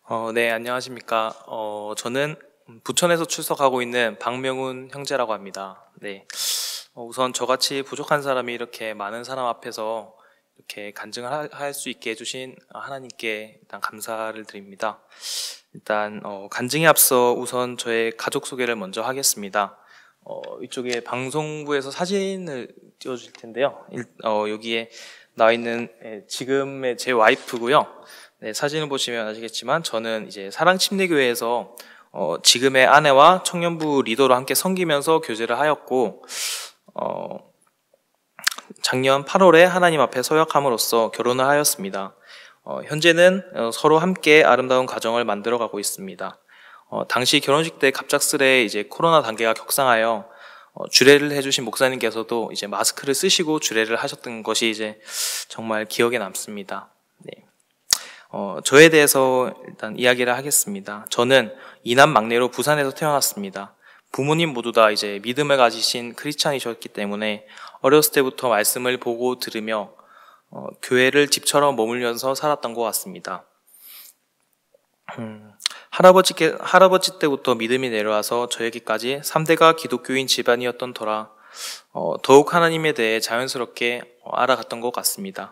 네, 안녕하십니까. 저는 부천에서 출석하고 있는 박명훈 형제라고 합니다. 네. 우선 저같이 부족한 사람이 이렇게 많은 사람 앞에서 이렇게 간증을 할 수 있게 해주신 하나님께 일단 감사를 드립니다. 일단, 간증에 앞서 우선 저의 가족 소개를 먼저 하겠습니다. 이쪽에 방송부에서 사진을 띄워줄 텐데요. 여기에 나와 있는 지금의 제 와이프고요. 네, 사진을 보시면 아시겠지만 저는 이제 사랑침례교회에서 지금의 아내와 청년부 리더로 함께 섬기면서 교제를 하였고 작년 8월에 하나님 앞에 서약함으로써 결혼을 하였습니다. 현재는 서로 함께 아름다운 가정을 만들어가고 있습니다. 당시 결혼식 때 갑작스레 이제 코로나 단계가 격상하여 주례를 해주신 목사님께서도 이제 마스크를 쓰시고 주례를 하셨던 것이 이제 정말 기억에 남습니다. 네. 저에 대해서 일단 이야기를 하겠습니다. 저는 이남 막내로 부산에서 태어났습니다. 부모님 모두 다 이제 믿음을 가지신 크리스찬이셨기 때문에 어렸을 때부터 말씀을 보고 들으며 교회를 집처럼 머물면서 살았던 것 같습니다. 할아버지 때부터 믿음이 내려와서 저에게까지 3대가 기독교인 집안이었던 터라 더욱 하나님에 대해 자연스럽게 알아갔던 것 같습니다.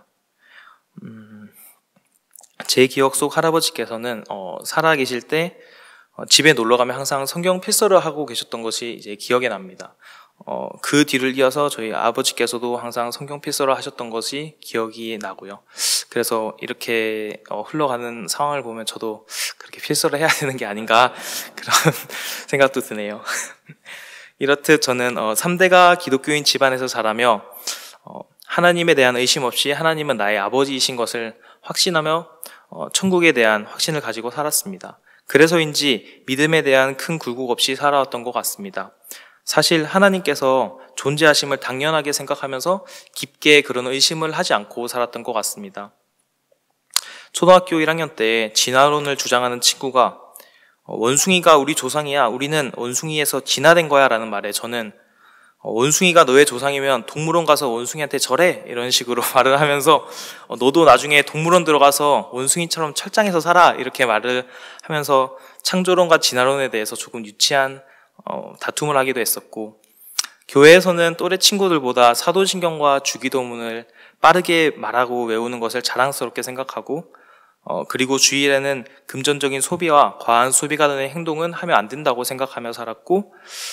제 기억 속 할아버지께서는 살아계실 때 집에 놀러 가면 항상 성경 필서를 하고 계셨던 것이 이제 기억에 납니다. 그 뒤를 이어서 저희 아버지께서도 항상 성경 필서를 하셨던 것이 기억이 나고요. 그래서 이렇게 흘러가는 상황을 보면 저도 그렇게 필서를 해야 되는 게 아닌가 그런 생각도 드네요. 이렇듯 저는 3대가 기독교인 집안에서 자라며 하나님에 대한 의심 없이 하나님은 나의 아버지이신 것을 확신하며 천국에 대한 확신을 가지고 살았습니다. 그래서인지 믿음에 대한 큰 굴곡 없이 살아왔던 것 같습니다. 사실 하나님께서 존재하심을 당연하게 생각하면서 깊게 그런 의심을 하지 않고 살았던 것 같습니다. 초등학교 1학년 때 진화론을 주장하는 친구가 원숭이가 우리 조상이야, 우리는 원숭이에서 진화된 거야 라는 말에 저는 원숭이가 너의 조상이면 동물원 가서 원숭이한테 절해 이런 식으로 말을 하면서 너도 나중에 동물원 들어가서 원숭이처럼 철장에서 살아 이렇게 말을 하면서 창조론과 진화론에 대해서 조금 유치한 다툼을 하기도 했었고, 교회에서는 또래 친구들보다 사도신경과 주기도문을 빠르게 말하고 외우는 것을 자랑스럽게 생각하고 그리고 주일에는 금전적인 소비와 과한 소비가 되는 행동은 하면 안 된다고 생각하며 살았고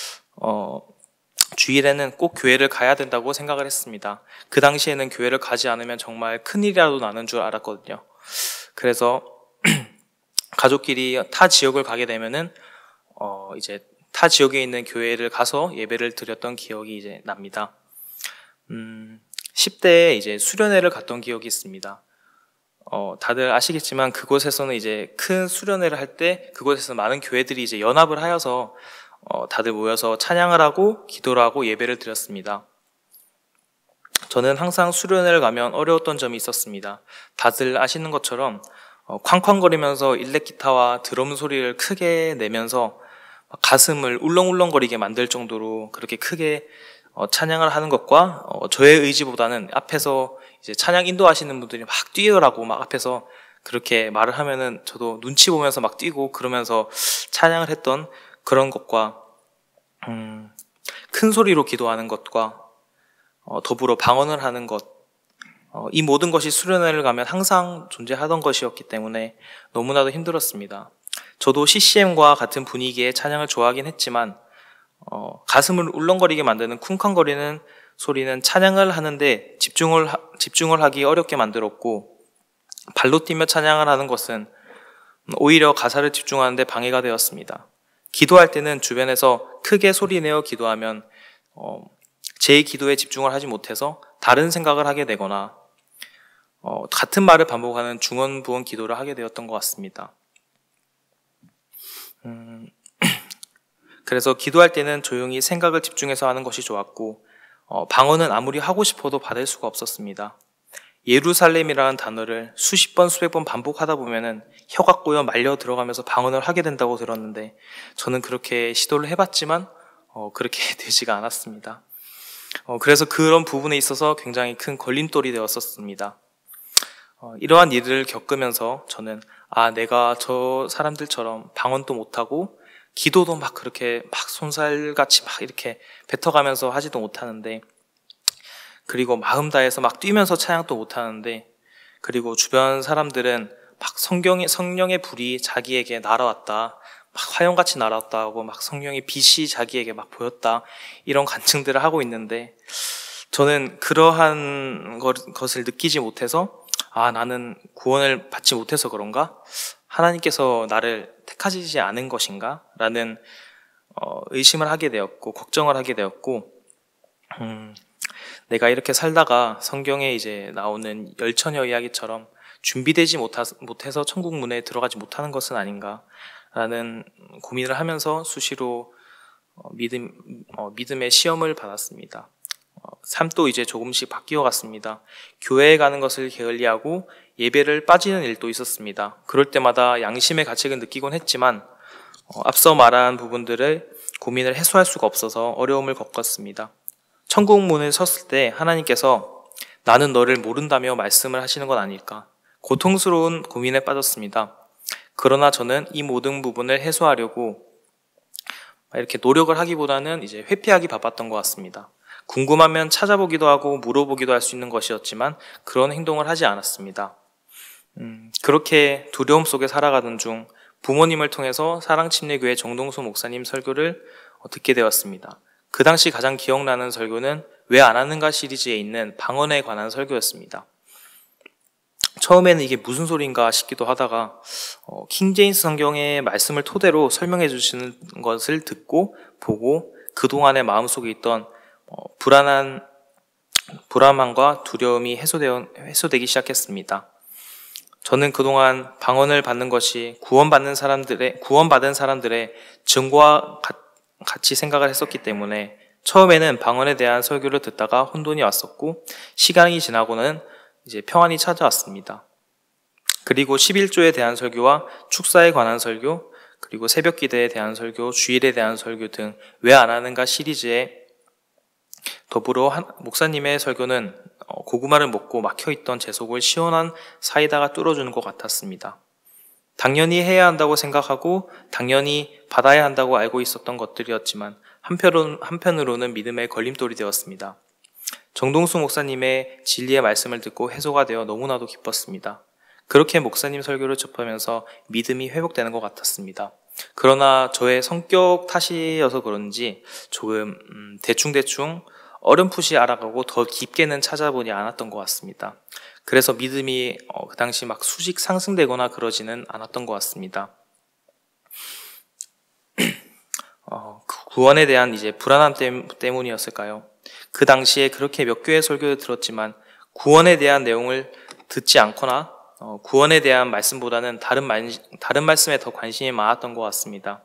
주일에는 꼭 교회를 가야 된다고 생각을 했습니다. 그 당시에는 교회를 가지 않으면 정말 큰일이라도 나는 줄 알았거든요. 그래서 가족끼리 타 지역을 가게 되면은 이제 타 지역에 있는 교회를 가서 예배를 드렸던 기억이 이제 납니다. 10대에 이제 수련회를 갔던 기억이 있습니다. 다들 아시겠지만 그곳에서는 이제 큰 수련회를 할 때 그곳에서 많은 교회들이 이제 연합을 하여서 다들 모여서 찬양을 하고 기도를 하고 예배를 드렸습니다. 저는 항상 수련회를 가면 어려웠던 점이 있었습니다. 다들 아시는 것처럼 쾅쾅거리면서 일렉기타와 드럼 소리를 크게 내면서 가슴을 울렁울렁거리게 만들 정도로 그렇게 크게 찬양을 하는 것과 저의 의지보다는 앞에서 이제 찬양 인도하시는 분들이 막 뛰어라고 막 앞에서 그렇게 말을 하면은 저도 눈치 보면서 막 뛰고 그러면서 찬양을 했던 그런 것과 큰 소리로 기도하는 것과 더불어 방언을 하는 것, 이 모든 것이 수련회를 가면 항상 존재하던 것이었기 때문에 너무나도 힘들었습니다. 저도 CCM과 같은 분위기의 찬양을 좋아하긴 했지만 가슴을 울렁거리게 만드는 쿵쾅거리는 소리는 찬양을 하는데 집중을 하기 어렵게 만들었고, 발로 뛰며 찬양을 하는 것은 오히려 가사를 집중하는 데 방해가 되었습니다. 기도할 때는 주변에서 크게 소리내어 기도하면 제 기도에 집중을 하지 못해서 다른 생각을 하게 되거나 같은 말을 반복하는 중언부언 기도를 하게 되었던 것 같습니다. 그래서 기도할 때는 조용히 생각을 집중해서 하는 것이 좋았고 방언은 아무리 하고 싶어도 받을 수가 없었습니다. 예루살렘이라는 단어를 수십 번 수백 번 반복하다 보면은 혀가 꼬여 말려 들어가면서 방언을 하게 된다고 들었는데 저는 그렇게 시도를 해봤지만 그렇게 되지가 않았습니다. 그래서 그런 부분에 있어서 굉장히 큰 걸림돌이 되었었습니다. 이러한 일을 겪으면서 저는 내가 저 사람들처럼 방언도 못하고 기도도 막 그렇게 막 손살같이 막 이렇게 뱉어가면서 하지도 못하는데, 그리고 마음 다해서 막 뛰면서 찬양도 못하는데, 그리고 주변 사람들은 막 성령의 불이 자기에게 날아왔다, 막 화염같이 날아왔다 하고 막 성령의 빛이 자기에게 막 보였다, 이런 간증들을 하고 있는데, 저는 그러한 것을 느끼지 못해서 나는 구원을 받지 못해서 그런가? 하나님께서 나를 택하시지 않은 것인가? 라는 의심을 하게 되었고 걱정을 하게 되었고, 내가 이렇게 살다가 성경에 이제 나오는 열처녀 이야기처럼 준비되지 못해서 천국 문에 들어가지 못하는 것은 아닌가 라는 고민을 하면서 수시로 믿음의 시험을 받았습니다. 삶도 이제 조금씩 바뀌어 갔습니다. 교회에 가는 것을 게을리하고 예배를 빠지는 일도 있었습니다. 그럴 때마다 양심의 가책을 느끼곤 했지만 앞서 말한 부분들을 고민을 해소할 수가 없어서 어려움을 겪었습니다. 천국 문에 섰을 때 하나님께서 나는 너를 모른다며 말씀을 하시는 건 아닐까, 고통스러운 고민에 빠졌습니다. 그러나 저는 이 모든 부분을 해소하려고 이렇게 노력을 하기보다는 이제 회피하기 바빴던 것 같습니다. 궁금하면 찾아보기도 하고 물어보기도 할 수 있는 것이었지만 그런 행동을 하지 않았습니다. 그렇게 두려움 속에 살아가던 중 부모님을 통해서 사랑침례교회 정동수 목사님 설교를 듣게 되었습니다. 그 당시 가장 기억나는 설교는 왜 안 하는가 시리즈에 있는 방언에 관한 설교였습니다. 처음에는 이게 무슨 소린가 싶기도 하다가 킹제임스 성경의 말씀을 토대로 설명해 주시는 것을 듣고 보고 그동안의 마음속에 있던 불안함과 두려움이 해소되기 시작했습니다. 저는 그동안 방언을 받는 것이 구원받은 사람들의 증거와 같이 생각을 했었기 때문에 처음에는 방언에 대한 설교를 듣다가 혼돈이 왔었고, 시간이 지나고는 이제 평안이 찾아왔습니다. 그리고 11조에 대한 설교와 축사에 관한 설교, 그리고 새벽 기도에 대한 설교, 주일에 대한 설교 등 왜 안 하는가 시리즈에 더불어 목사님의 설교는 고구마를 먹고 막혀있던 제 속을 시원한 사이다가 뚫어주는 것 같았습니다. 당연히 해야 한다고 생각하고 당연히 받아야 한다고 알고 있었던 것들이었지만 한편으로는 믿음의 걸림돌이 되었습니다. 정동수 목사님의 진리의 말씀을 듣고 해소가 되어 너무나도 기뻤습니다. 그렇게 목사님 설교를 접하면서 믿음이 회복되는 것 같았습니다. 그러나 저의 성격 탓이어서 그런지 조금 대충 어렴풋이 알아가고 더 깊게는 찾아보지 않았던 것 같습니다. 그래서 믿음이 그 당시 막 수직 상승되거나 그러지는 않았던 것 같습니다. 구원에 대한 이제 불안함 때문이었을까요? 그 당시에 그렇게 몇 교회 설교를 들었지만 구원에 대한 내용을 듣지 않거나 구원에 대한 말씀보다는 다른 말씀에 더 관심이 많았던 것 같습니다.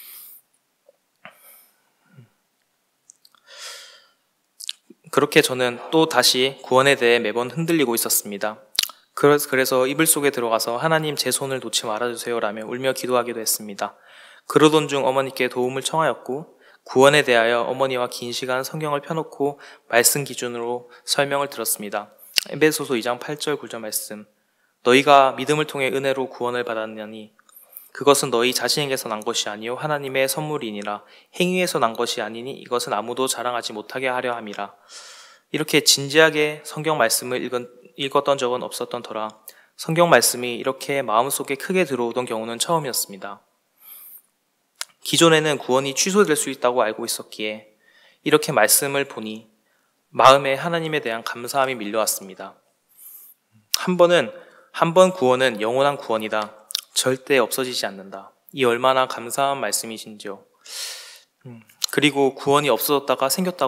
그렇게 저는 또 다시 구원에 대해 매번 흔들리고 있었습니다. 그래서 이불 속에 들어가서 하나님 제 손을 놓지 말아주세요 라며 울며 기도하기도 했습니다. 그러던 중 어머니께 도움을 청하였고, 구원에 대하여 어머니와 긴 시간 성경을 펴놓고 말씀 기준으로 설명을 들었습니다. 에베소서 2장 8절 9절 말씀, 너희가 믿음을 통해 은혜로 구원을 받았느니 그것은 너희 자신에게서 난 것이 아니요 하나님의 선물이니라. 행위에서 난 것이 아니니 이것은 아무도 자랑하지 못하게 하려 함이라. 이렇게 진지하게 성경 말씀을 읽었던 적은 없었던 터라 성경 말씀이 이렇게 마음속에 크게 들어오던 경우는 처음이었습니다. 기존에는 구원이 취소될 수 있다고 알고 있었기에 이렇게 말씀을 보니 마음에 하나님에 대한 감사함이 밀려왔습니다. 한 번 구원은 영원한 구원이다. 절대 없어지지 않는다. 이 얼마나 감사한 말씀이신지요. 그리고 구원이 없어졌다가 생겼다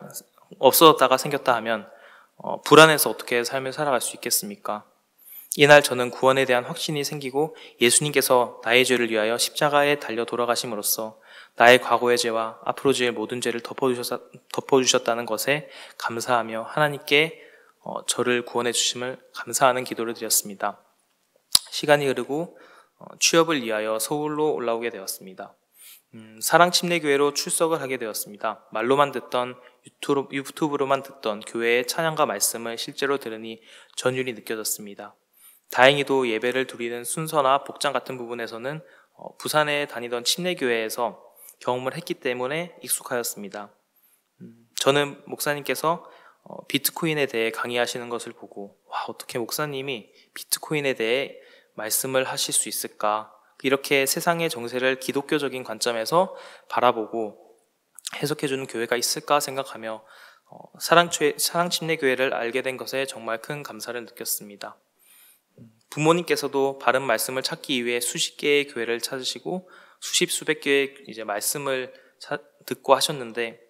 하면 불안해서 어떻게 삶을 살아갈 수 있겠습니까? 이날 저는 구원에 대한 확신이 생기고 예수님께서 나의 죄를 위하여 십자가에 달려 돌아가심으로써 나의 과거의 죄와 앞으로 지을 모든 죄를 덮어주셨다는 것에 감사하며 하나님께 저를 구원해 주심을 감사하는 기도를 드렸습니다. 시간이 흐르고 취업을 위하여 서울로 올라오게 되었습니다. 사랑침례교회로 출석을 하게 되었습니다. 말로만 듣던 유튜브로만 듣던 교회의 찬양과 말씀을 실제로 들으니 전율이 느껴졌습니다. 다행히도 예배를 드리는 순서나 복장 같은 부분에서는 부산에 다니던 침례교회에서 경험을 했기 때문에 익숙하였습니다. 저는 목사님께서 비트코인에 대해 강의하시는 것을 보고 와, 어떻게 목사님이 비트코인에 대해 말씀을 하실 수 있을까? 이렇게 세상의 정세를 기독교적인 관점에서 바라보고 해석해주는 교회가 있을까 생각하며 사랑침례교회를 알게 된 것에 정말 큰 감사를 느꼈습니다. 부모님께서도 바른 말씀을 찾기 위해 수십 개의 교회를 찾으시고 수백 개의 이제 말씀을 듣고 하셨는데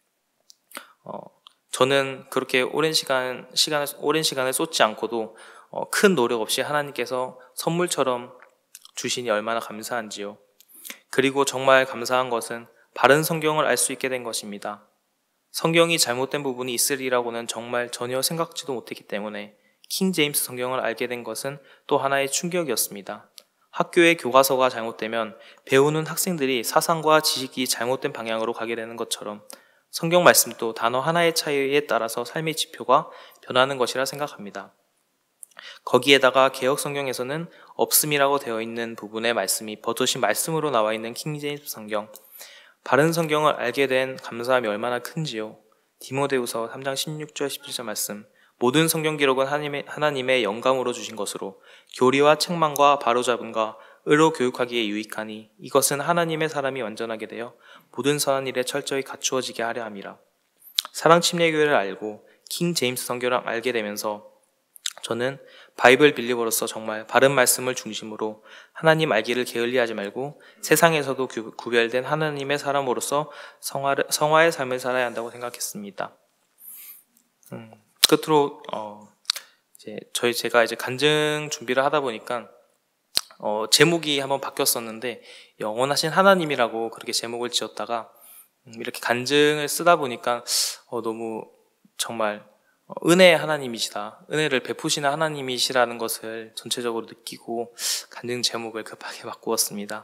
저는 그렇게 오랜 시간을 쏟지 않고도 큰 노력 없이 하나님께서 선물처럼 주시니 얼마나 감사한지요. 그리고 정말 감사한 것은 바른 성경을 알 수 있게 된 것입니다. 성경이 잘못된 부분이 있으리라고는 정말 전혀 생각지도 못했기 때문에 킹 제임스 성경을 알게 된 것은 또 하나의 충격이었습니다. 학교의 교과서가 잘못되면 배우는 학생들이 사상과 지식이 잘못된 방향으로 가게 되는 것처럼 성경 말씀도 단어 하나의 차이에 따라서 삶의 지표가 변하는 것이라 생각합니다. 거기에다가 개역 성경에서는 없음이라고 되어 있는 부분의 말씀이 버젓이 말씀으로 나와 있는 킹 제임스 성경, 바른 성경을 알게 된 감사함이 얼마나 큰지요. 디모데후서 3장 16절 17절 말씀, 모든 성경 기록은 하나님의 영감으로 주신 것으로 교리와 책망과 바로잡음과 의로 교육하기에 유익하니 이것은 하나님의 사람이 완전하게 되어 모든 선한 일에 철저히 갖추어지게 하려 함이라. 사랑침례교회를 알고 킹 제임스 성경을 알게 되면서 저는 바이블 빌리버로서 정말 바른 말씀을 중심으로 하나님 알기를 게을리하지 말고 세상에서도 구별된 하나님의 사람으로서 성화의 삶을 살아야 한다고 생각했습니다. 끝으로 제가 이제 간증 준비를 하다 보니까 제목이 한번 바뀌었었는데 영원하신 하나님이라고 그렇게 제목을 지었다가 이렇게 간증을 쓰다 보니까 너무 정말 은혜의 하나님이시다, 은혜를 베푸시는 하나님이시라는 것을 전체적으로 느끼고 간증 제목을 급하게 바꾸었습니다.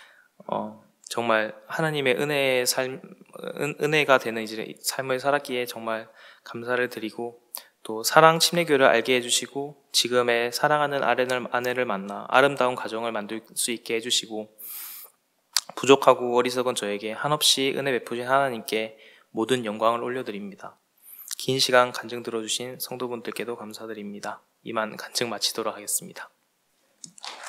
정말 하나님의 은혜가 되는 이제 삶을 살았기에 정말 감사를 드리고, 또 사랑 침례교회를 알게 해주시고 지금의 사랑하는 아내를 만나 아름다운 가정을 만들 수 있게 해주시고, 부족하고 어리석은 저에게 한없이 은혜 베푸신 하나님께 모든 영광을 올려드립니다. 긴 시간 간증 들어주신 성도분들께도 감사드립니다. 이만 간증 마치도록 하겠습니다.